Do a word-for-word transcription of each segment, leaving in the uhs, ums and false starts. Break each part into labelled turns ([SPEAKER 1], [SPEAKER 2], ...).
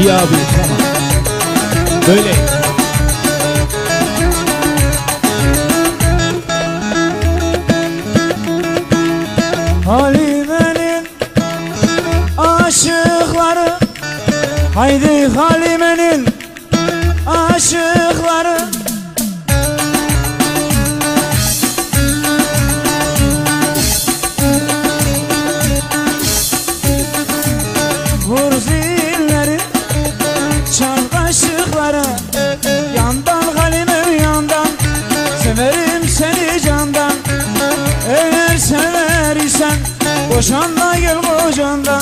[SPEAKER 1] İyi abi, tamam. Böyle.
[SPEAKER 2] Halime'nin aşıkları, haydi Halime'nin aşıkları. Vur zilleri, çal kaşıkları. Yandan Halime yandan, severim seni candan. Eğer sever isen boşan da gel kocandan.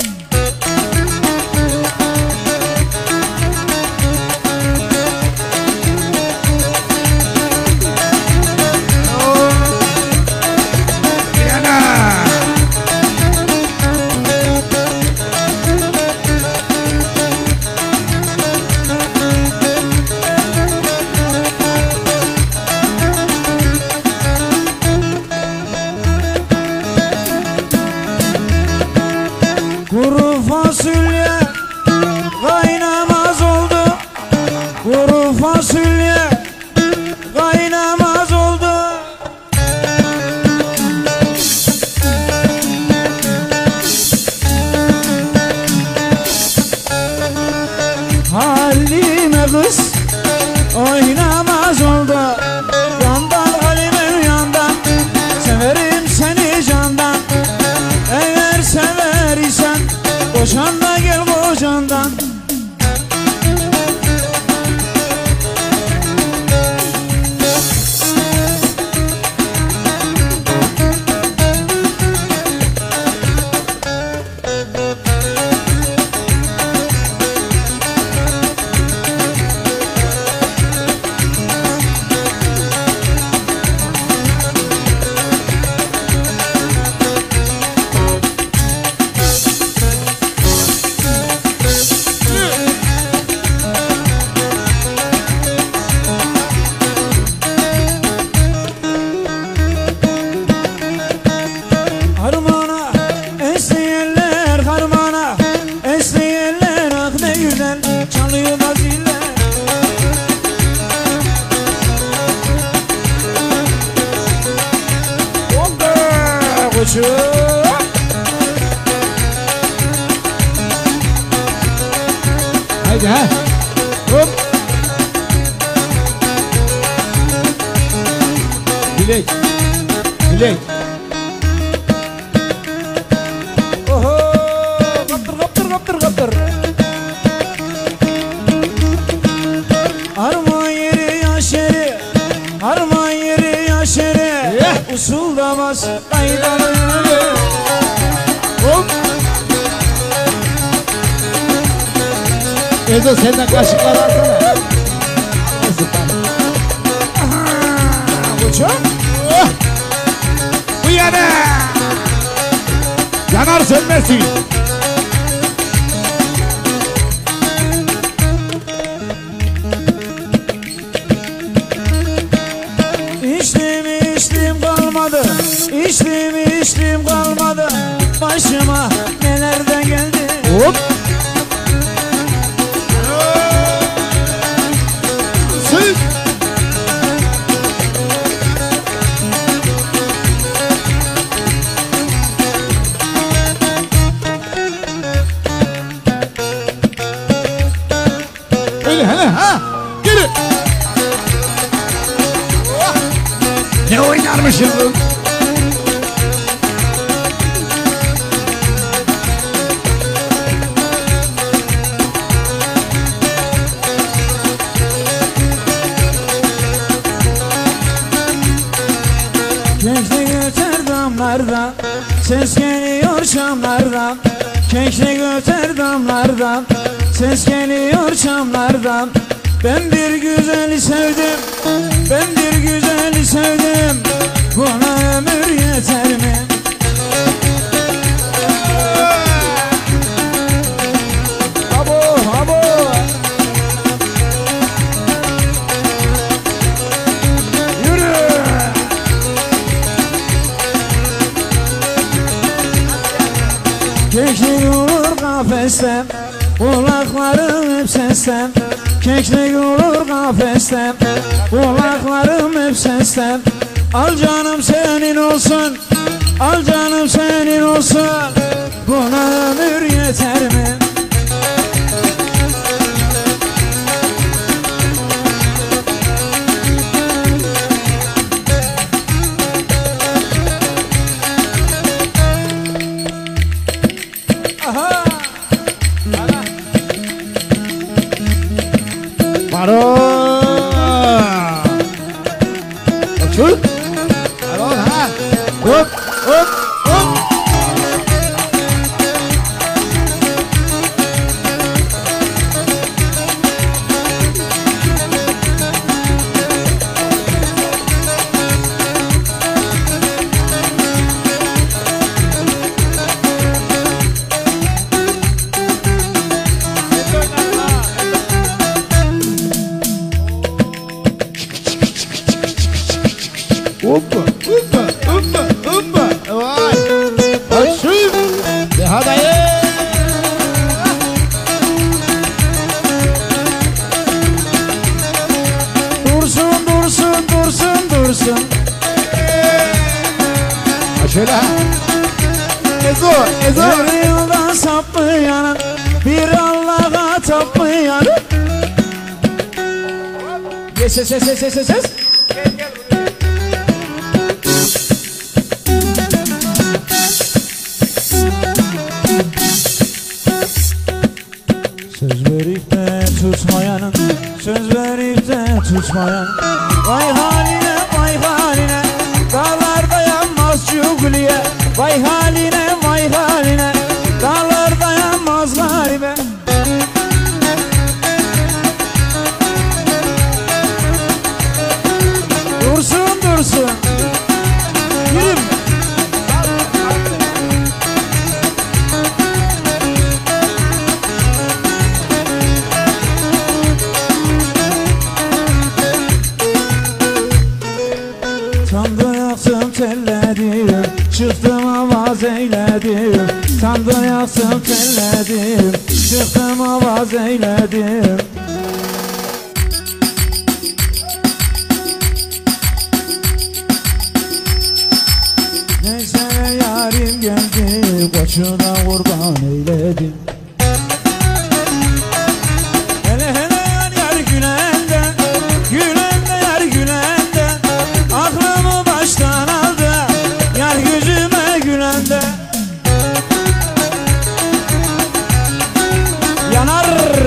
[SPEAKER 2] Kuru fasulye kaynamaz oldu, kuru fasulye kaynamaz oldu. Halime kız oynamaz oldu. Yandan Halime yandan, severim seni candan. Eğer sever isen boşan da gel kocandan. Harmana esneyenler, harmana esneyenler, ah ne güzel çalıyor da ziller. Hoppa koçum.
[SPEAKER 1] Haydi ha. Hop. Bilek. Bilek.
[SPEAKER 2] Oho, kaptır kaptır kaptır kaptır. Harman yeri yaşeri, harman yeri yaşeri.
[SPEAKER 1] Yeah.
[SPEAKER 2] Usul da bas, kaydalı yürü.
[SPEAKER 1] Hop. Ezo senden kaşıklar alsana.
[SPEAKER 2] Koçum.
[SPEAKER 1] Oh. Bu yana. Yanar sönmesin.
[SPEAKER 2] İçtim içtim kalmadı, içtim içtim kalmadı. Başıma neler de geldi.
[SPEAKER 1] Hop. Sık. Öyle hele ha. Geri. Oh. Ne oynarmışız bu?
[SPEAKER 2] Keklik öter damlardan, ses geliyor çamlardan. Keklik öter damlardan, ses geliyor çamlardan. Ben bir güzeli sevdim, ben bir güzeli sevdim. Buna ömür yeter mi? Abo, abo. Yürü. Keklik olur kafeste, Kulaklarım hep sesten, keklik olur kafesten. Kulaklarım hep sesten. Al canım senin olsun, al canım senin olsun. Buna ömür yeter mi? Aha!
[SPEAKER 1] Baro. Açıl. Baro ha. Hop hop hop. Hoppa hoppa hoppa hoppa. Vay. Açıl. Deha dayı.
[SPEAKER 2] Dursun dursun dursun dursun.
[SPEAKER 1] Şöyle ha. Ezo Ezo.
[SPEAKER 2] Her yoldan saplayanın bir Allah'a taplayanın. Yes yes yes yes yes yes yes. Söz verip de tutmayanın, söz verip de tutmayan. Vay haline vay haline, dağlar dayanmaz çukuliye. Vay haline vay haline, dağlar dayanmaz garibe. Dursun dursun. Yürüm. Tandır yaktım telledim, çıktım avaz eyledim. Tandır yaktım telledim, çıktım avaz eyledim. Neyse yarim geldi, koçuna kurban eyledim. Hele hele yar yar gülende, gülende yar gülende. Aklımı baştan aldı, yar yüzüme gülende. Yanar.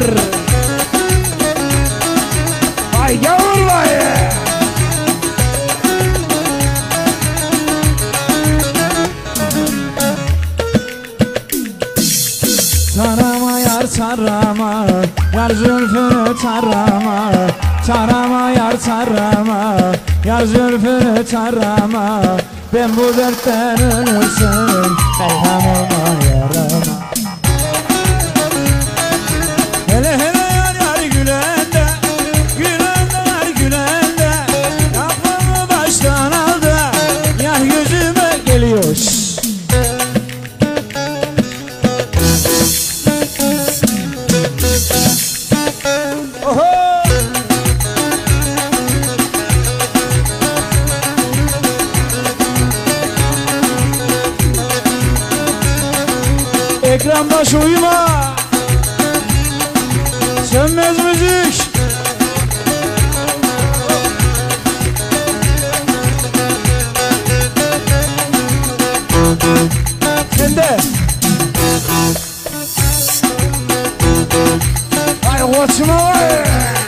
[SPEAKER 2] Vay gavur vay. Tarama yar tarama, yar zülfünü tarama. Tarama yar tarama, yar zülfünü tarama. Ben bu dertten ölürsün, merhamıma yarama. Hele hele yar yar gülende, gülende yar gülende. Aklımı baştan aldı, yar yüzüme geliyor. Oho! Ekran başı uyuma. Sönmez müzik. Sende. Ay koçuma var.